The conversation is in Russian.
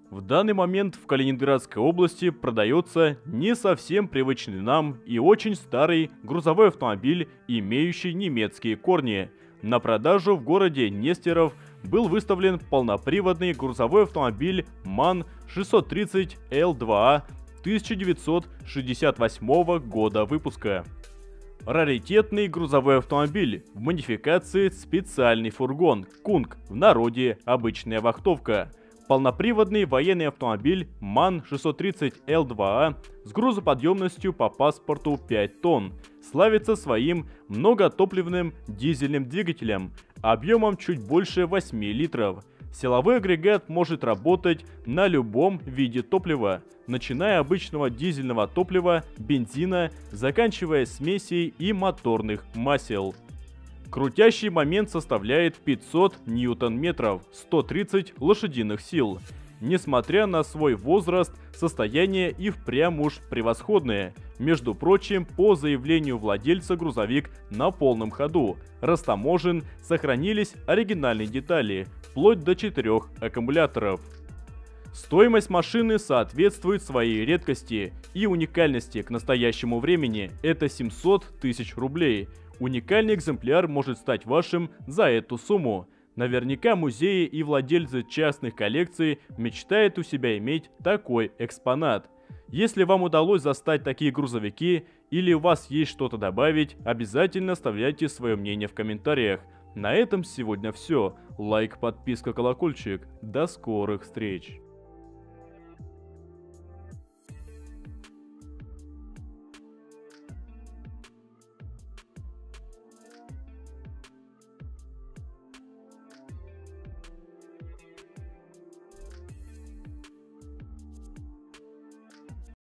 В данный момент в Калининградской области продается не совсем привычный нам и очень старый грузовой автомобиль, имеющий немецкие корни. На продажу в городе Нестеров был выставлен полноприводный грузовой автомобиль MAN 630 L2A 1968 года выпуска. Раритетный грузовой автомобиль, в модификации специальный фургон, кунг, в народе обычная вахтовка. Полноприводный военный автомобиль MAN 630 L2A с грузоподъемностью по паспорту 5 тонн. Славится своим многотопливным дизельным двигателем, объемом чуть больше 8 литров. Силовой агрегат может работать на любом виде топлива, начиная обычного дизельного топлива, бензина, заканчивая смесей и моторных масел. Крутящий момент составляет 500 ньютон-метров, 130 лошадиных сил. Несмотря на свой возраст, состояние и впрямь уж превосходное. Между прочим, по заявлению владельца грузовик на полном ходу. Растаможен, сохранились оригинальные детали, вплоть до 4 аккумуляторов. Стоимость машины соответствует своей редкости и уникальности к настоящему времени – это 700 тысяч рублей. Уникальный экземпляр может стать вашим за эту сумму. Наверняка музеи и владельцы частных коллекций мечтают у себя иметь такой экспонат. Если вам удалось застать такие грузовики или у вас есть что-то добавить, обязательно оставляйте свое мнение в комментариях. На этом сегодня все. Лайк, подписка, колокольчик. До скорых встреч!